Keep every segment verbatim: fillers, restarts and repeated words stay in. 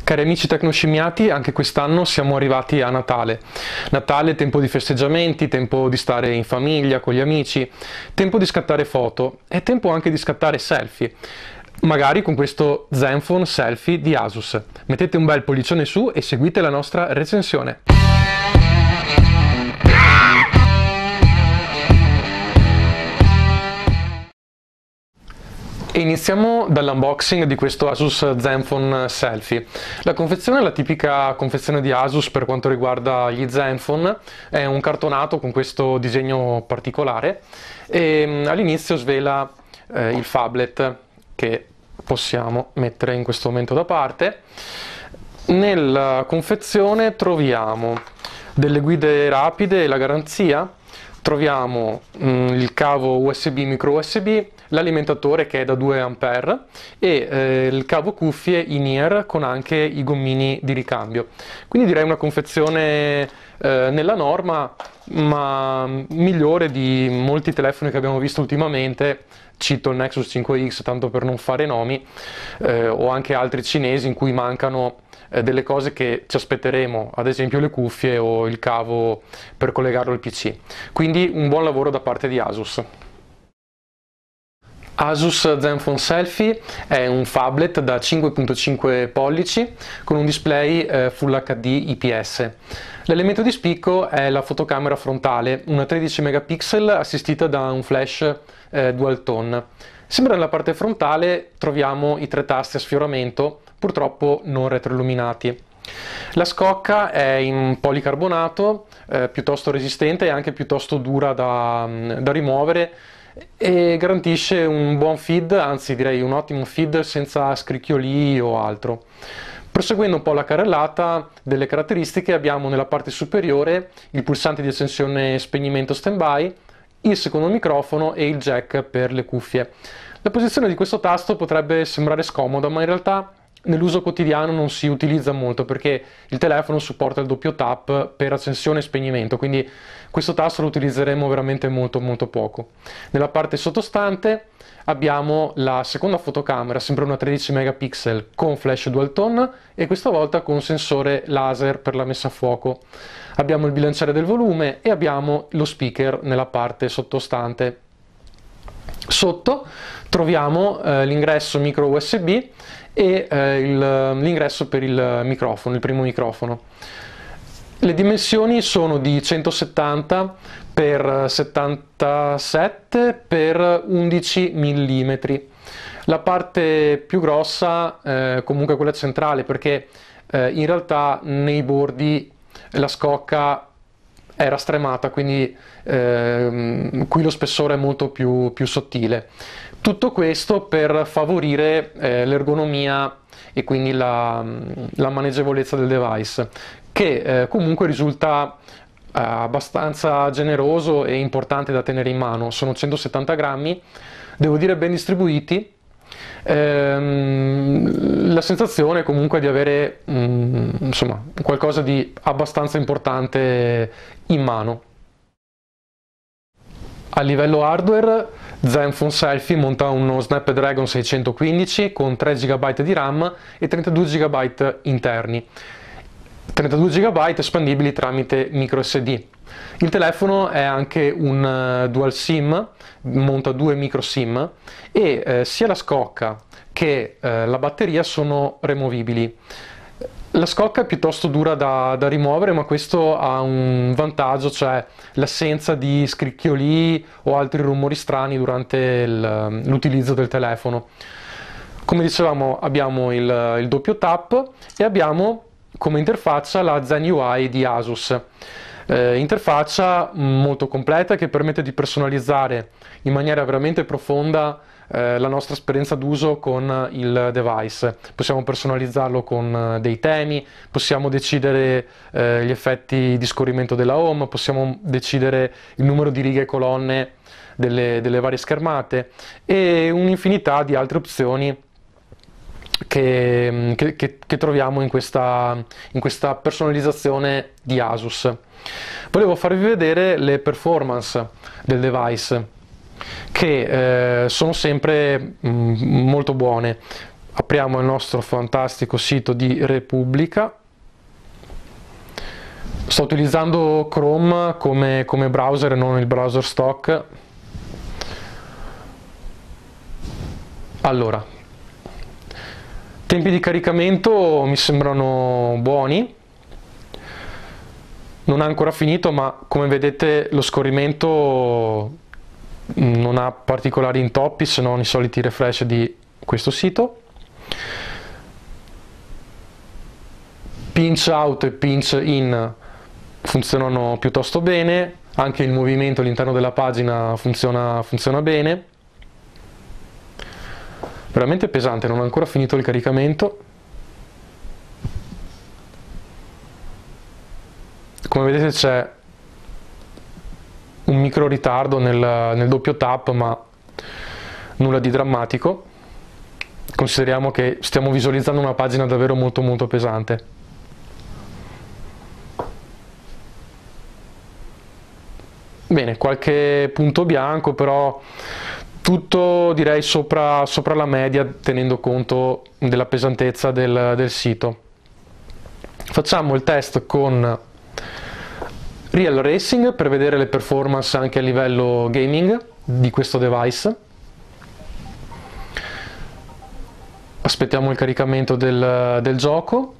Cari amici tecnoscimmiati, anche quest'anno siamo arrivati a Natale. Natale, tempo di festeggiamenti, tempo di stare in famiglia, con gli amici, tempo di scattare foto e tempo anche di scattare selfie. Magari con questo Zenfone Selfie di Asus. Mettete un bel pollicione su e seguite la nostra recensione. E iniziamo dall'unboxing di questo Asus Zenfone Selfie. La confezione è la tipica confezione di Asus per quanto riguarda gli Zenfone, è un cartonato con questo disegno particolare e all'inizio svela eh, il phablet che possiamo mettere in questo momento da parte. Nella confezione troviamo delle guide rapide e la garanzia, troviamo mh, il cavo U S B micro U S B, l'alimentatore che è da due ampere e eh, il cavo cuffie in-ear con anche i gommini di ricambio. Quindi direi una confezione eh, nella norma, ma migliore di molti telefoni che abbiamo visto ultimamente. Cito il Nexus cinque X tanto per non fare nomi, eh, o anche altri cinesi in cui mancano eh, delle cose che ci aspetteremo, ad esempio le cuffie o il cavo per collegarlo al P C. Quindi un buon lavoro da parte di Asus. Asus Zenfone Selfie è un phablet da cinque virgola cinque pollici con un display eh, Full H D I P S. L'elemento di spicco è la fotocamera frontale, una tredici megapixel assistita da un flash eh, dual tone. Sempre nella parte frontale troviamo i tre tasti a sfioramento, purtroppo non retroilluminati. La scocca è in policarbonato, eh, piuttosto resistente e anche piuttosto dura da, da rimuovere, e garantisce un buon feed, anzi direi un ottimo feed senza scricchioli o altro. Proseguendo un po' la carrellata delle caratteristiche, abbiamo nella parte superiore il pulsante di accensione spegnimento standby, il secondo microfono e il jack per le cuffie. La posizione di questo tasto potrebbe sembrare scomoda, ma in realtà nell'uso quotidiano non si utilizza molto perché il telefono supporta il doppio tap per accensione e spegnimento, quindi questo tasto lo utilizzeremo veramente molto molto poco. Nella parte sottostante abbiamo la seconda fotocamera, sempre una tredici megapixel con flash dual tone e questa volta con sensore laser per la messa a fuoco. Abbiamo il bilanciere del volume e abbiamo lo speaker nella parte sottostante. Sotto troviamo eh, l'ingresso micro U S B e eh, l'ingresso per il microfono, il primo microfono. Le dimensioni sono di centosettanta per settantasette per undici millimetri. La parte più grossa eh, comunque quella centrale, perché eh, in realtà nei bordi la scocca era stremata, quindi eh, qui lo spessore è molto più, più sottile. Tutto questo per favorire eh, l'ergonomia e quindi la, la maneggevolezza del device, che eh, comunque risulta eh, abbastanza generoso e importante da tenere in mano. Sono centosettanta grammi, devo dire ben distribuiti. Ehm, la sensazione comunque di avere mm, insomma, qualcosa di abbastanza importante in mano. A livello hardware, Zenfone Selfie monta uno Snapdragon seicentoquindici con tre giga di RAM e trentadue giga interni, trentadue giga espandibili tramite micro S D. Il telefono è anche un uh, dual SIM, monta due micro SIM e eh, sia la scocca che eh, la batteria sono removibili. La scocca è piuttosto dura da, da rimuovere, ma questo ha un vantaggio, cioè l'assenza di scricchioli o altri rumori strani durante l'utilizzo del telefono. Come dicevamo, abbiamo il, il doppio tap e abbiamo come interfaccia la Zen U I di Asus. Eh, interfaccia molto completa che permette di personalizzare in maniera veramente profonda eh, la nostra esperienza d'uso con il device. Possiamo personalizzarlo con eh, dei temi, possiamo decidere eh, gli effetti di scorrimento della home, possiamo decidere il numero di righe e colonne delle, delle varie schermate e un'infinità di altre opzioni Che, che, che troviamo in questa, in questa personalizzazione di Asus. Volevo farvi vedere le performance del device, che eh, sono sempre mh, molto buone. apriamo il nostro fantastico sito di Repubblica. Sto utilizzando Chrome come, come browser e non il browser stock. Allora, tempi di caricamento mi sembrano buoni. Non ha ancora finito, ma come vedete lo scorrimento non ha particolari intoppi se non i soliti refresh di questo sito. Pinch out e pinch in funzionano piuttosto bene, anche il movimento all'interno della pagina funziona, funziona bene. Veramente pesante, non ha ancora finito il caricamento. Come vedete c'è un micro ritardo nel, nel doppio tap, ma nulla di drammatico. Consideriamo che stiamo visualizzando una pagina davvero molto molto pesante. Bene, qualche punto bianco, però tutto direi sopra, sopra la media, tenendo conto della pesantezza del, del sito. Facciamo il test con Real Racing per vedere le performance anche a livello gaming di questo device. Aspettiamo il caricamento del, del gioco.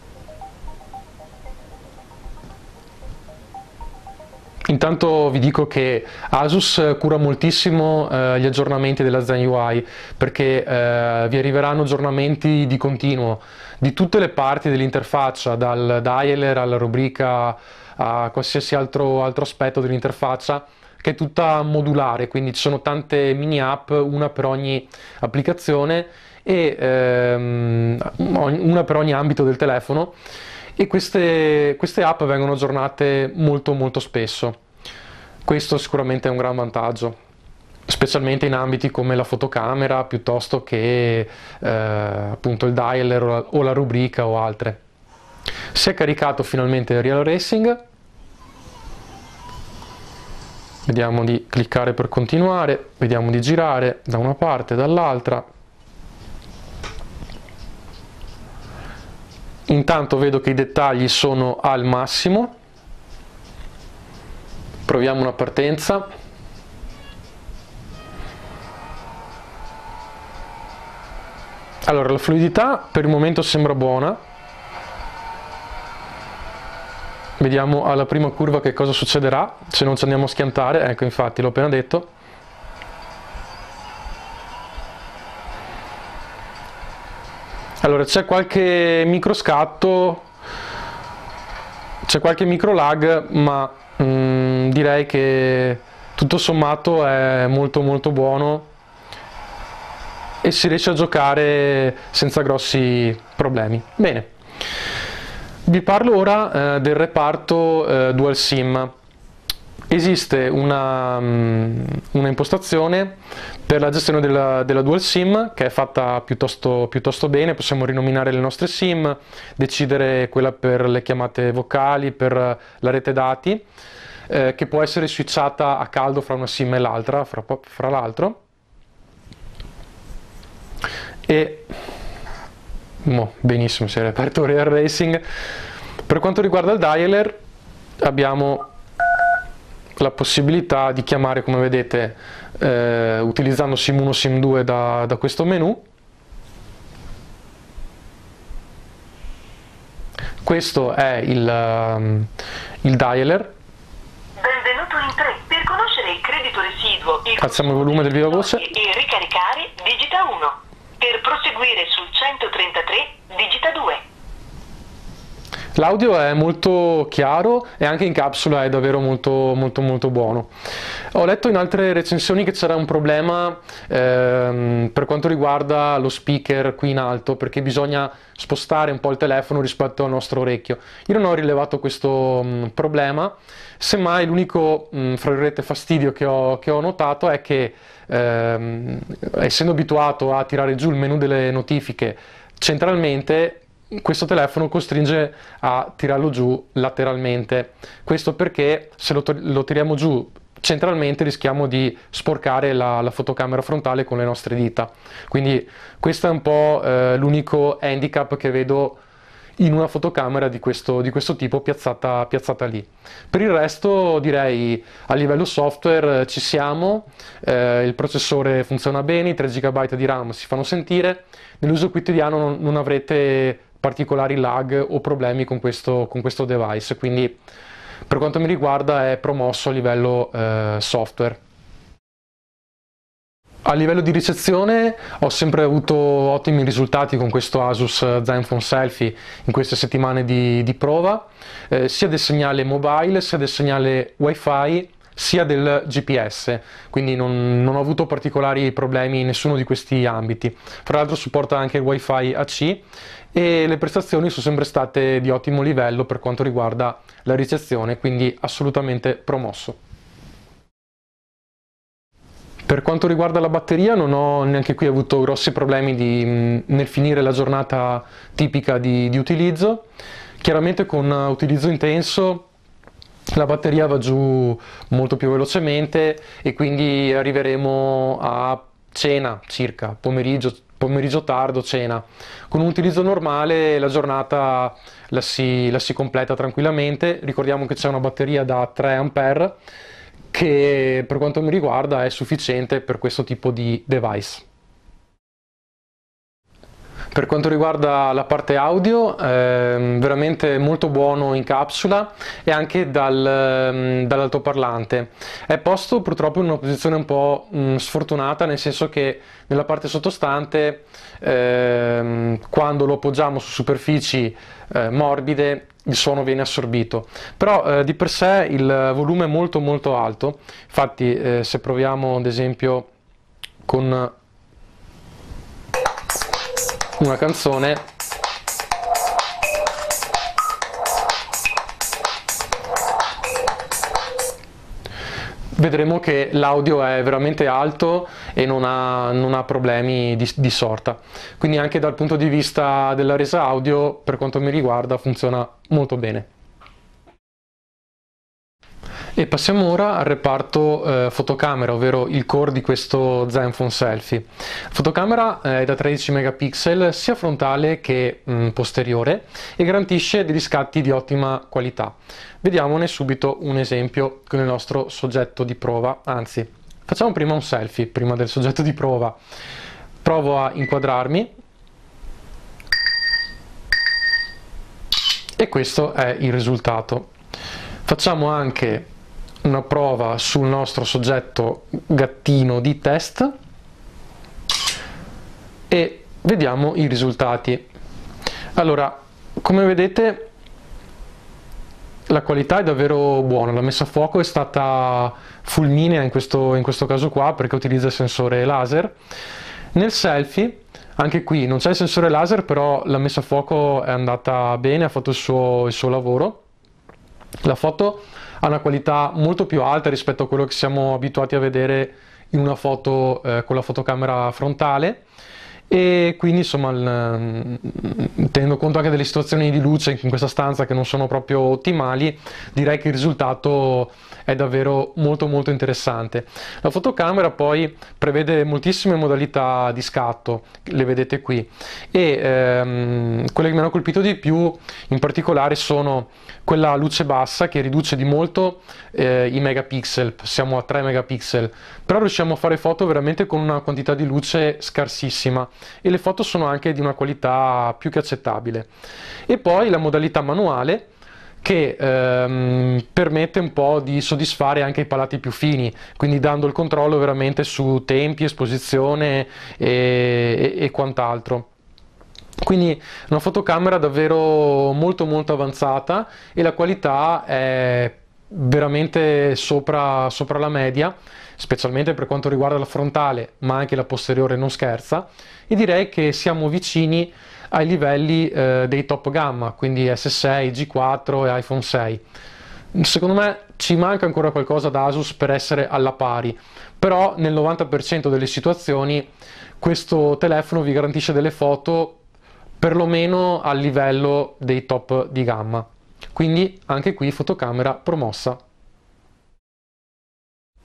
Intanto vi dico che Asus cura moltissimo eh, gli aggiornamenti della Zen U I, perché eh, vi arriveranno aggiornamenti di continuo di tutte le parti dell'interfaccia, dal dialer alla rubrica a qualsiasi altro, altro aspetto dell'interfaccia, che è tutta modulare, quindi ci sono tante mini app, una per ogni applicazione e ehm, una per ogni ambito del telefono. E queste, queste app vengono aggiornate molto molto spesso. Questo sicuramente è un gran vantaggio, specialmente in ambiti come la fotocamera piuttosto che eh, appunto il dialer o la, o la rubrica o altre. Si è caricato finalmente Real Racing. Vediamo di cliccare per continuare, vediamo di girare da una parte e dall'altra. Intanto vedo che i dettagli sono al massimo. Proviamo una partenza. Allora, la fluidità per il momento sembra buona. Vediamo alla prima curva che cosa succederà, se non ci andiamo a schiantare. Ecco, infatti, l'ho appena detto. Allora, c'è qualche micro scatto, c'è qualche micro lag, ma mm, direi che tutto sommato è molto molto buono e si riesce a giocare senza grossi problemi. Bene, vi parlo ora eh, del reparto eh, Dual SIM. Esiste una, um, una impostazione per la gestione della, della Dual SIM che è fatta piuttosto, piuttosto bene. Possiamo rinominare le nostre SIM, decidere quella per le chiamate vocali, per la rete dati, eh, che può essere switchata a caldo fra una SIM e l'altra, fra, fra l'altro. E oh, benissimo, si è aperto Real Racing. Per quanto riguarda il dialer, abbiamo la possibilità di chiamare, come vedete, eh, utilizzando SIM uno SIM due da, da questo menu. Questo è il, um, il dialer. Benvenuto in tre. Per conoscere il credito residuo, il alziamo il volume del viva voce e ricaricare, digita uno. Per proseguire sul centotrentatré, digita due. L'audio è molto chiaro e anche in capsula è davvero molto molto molto buono. Ho letto in altre recensioni che c'era un problema ehm, per quanto riguarda lo speaker qui in alto, perché bisogna spostare un po' il telefono rispetto al nostro orecchio. Io non ho rilevato questo mh, problema, semmai l'unico mh, fra virgolette fastidio che ho, che ho notato è che ehm, essendo abituato a tirare giù il menu delle notifiche centralmente, questo telefono costringe a tirarlo giù lateralmente. Questo perché se lo, lo tiriamo giù centralmente rischiamo di sporcare la, la fotocamera frontale con le nostre dita. Quindi questo è un po' eh, l'unico handicap che vedo in una fotocamera di questo, di questo tipo piazzata, piazzata lì. Per il resto direi a livello software ci siamo, eh, il processore funziona bene, i tre giga di RAM si fanno sentire, nell'uso quotidiano non, non avrete particolari lag o problemi con questo, con questo device, quindi per quanto mi riguarda è promosso a livello eh, software. A livello di ricezione ho sempre avuto ottimi risultati con questo Asus Zenfone Selfie in queste settimane di, di prova, eh, sia del segnale mobile, sia del segnale Wi-Fi, sia del G P S, quindi non, non ho avuto particolari problemi in nessuno di questi ambiti. Fra l'altro supporta anche il Wi-Fi A C e le prestazioni sono sempre state di ottimo livello per quanto riguarda la ricezione, quindi assolutamente promosso. Per quanto riguarda la batteria non ho neanche qui avuto grossi problemi di, nel finire la giornata tipica di, di utilizzo. Chiaramente con utilizzo intenso la batteria va giù molto più velocemente e quindi arriveremo a cena circa, pomeriggio, pomeriggio tardo, cena. Con un utilizzo normale la giornata la si, la si completa tranquillamente. Ricordiamo che c'è una batteria da tre ampere che per quanto mi riguarda è sufficiente per questo tipo di device. Per quanto riguarda la parte audio, eh, veramente molto buono in capsula e anche dal, dall'altoparlante. È posto purtroppo in una posizione un po' mh, sfortunata, nel senso che nella parte sottostante, eh, quando lo appoggiamo su superfici eh, morbide, il suono viene assorbito, però eh, di per sé il volume è molto molto alto. Infatti eh, se proviamo ad esempio con una canzone, vedremo che l'audio è veramente alto e non ha, non ha problemi di, di sorta. Quindi anche dal punto di vista della resa audio, per quanto mi riguarda, funziona molto bene. E passiamo ora al reparto eh, fotocamera, ovvero il core di questo Zenfone Selfie. La fotocamera è da tredici megapixel sia frontale che mh, posteriore e garantisce degli scatti di ottima qualità. Vediamone subito un esempio con il nostro soggetto di prova, anzi facciamo prima un selfie prima del soggetto di prova. Provo a inquadrarmi e questo è il risultato. Facciamo anche una prova sul nostro soggetto gattino di test e vediamo i risultati. Allora, come vedete la qualità è davvero buona, la messa a fuoco è stata fulminea in questo, in questo caso qua, perché utilizza il sensore laser. Nel selfie anche qui non c'è il sensore laser, però la messa a fuoco è andata bene, ha fatto il suo, il suo lavoro. La foto ha una qualità molto più alta rispetto a quello che siamo abituati a vedere in una foto eh, con la fotocamera frontale, e quindi insomma il, tenendo conto anche delle situazioni di luce in questa stanza che non sono proprio ottimali, direi che il risultato è davvero molto molto interessante. La fotocamera poi prevede moltissime modalità di scatto, le vedete qui, e ehm, quelle che mi hanno colpito di più in particolare sono quella a luce bassa che riduce di molto eh, i megapixel, siamo a tre megapixel, però riusciamo a fare foto veramente con una quantità di luce scarsissima e le foto sono anche di una qualità più che accettabile. E poi la modalità manuale che ehm, permette un po' di soddisfare anche i palati più fini, quindi dando il controllo veramente su tempi, esposizione e, e, e quant'altro. Quindi una fotocamera davvero molto molto avanzata e la qualità è veramente sopra, sopra la media, specialmente per quanto riguarda la frontale, ma anche la posteriore non scherza, e direi che siamo vicini ai livelli eh, dei top gamma, quindi S sei, G quattro e iPhone sei. Secondo me ci manca ancora qualcosa da Asus per essere alla pari, però nel novanta per cento delle situazioni questo telefono vi garantisce delle foto perlomeno al livello dei top di gamma. Quindi anche qui fotocamera promossa.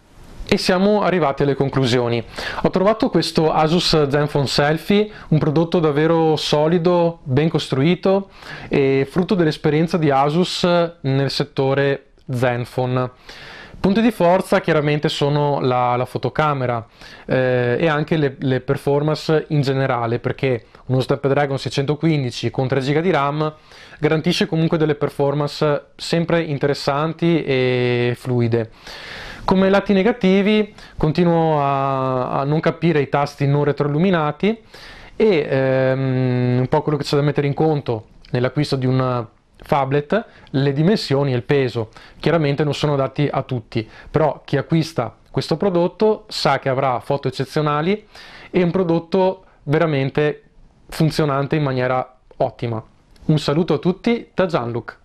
E siamo arrivati alle conclusioni. Ho trovato questo Asus Zenfone Selfie, un prodotto davvero solido, ben costruito e frutto dell'esperienza di Asus nel settore Zenfone. Punti di forza chiaramente sono la, la fotocamera eh, e anche le, le performance in generale, perché uno Snapdragon seicentoquindici con tre giga di RAM garantisce comunque delle performance sempre interessanti e fluide. Come lati negativi continuo a, a non capire i tasti non retroilluminati e ehm, un po' quello che c'è da mettere in conto nell'acquisto di un phablet, le dimensioni e il peso. Chiaramente non sono adatti a tutti, però chi acquista questo prodotto sa che avrà foto eccezionali e un prodotto veramente funzionante in maniera ottima. Un saluto a tutti da Gianluc.